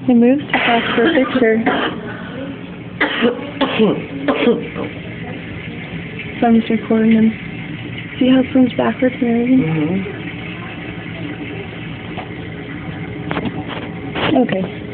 He moves too fast for a picture. So I'm just recording him. See how it swims backwards and everything? Okay.